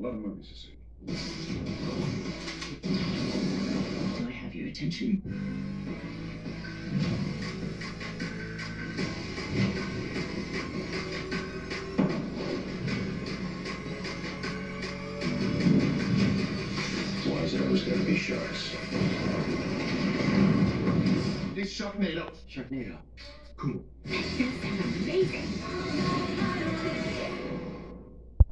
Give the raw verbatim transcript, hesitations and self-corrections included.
A lot of movies to see. Do I have your attention? Why is it always gotta be sharks? It's Sharknado. Sharknado. Cool. That sounds amazing.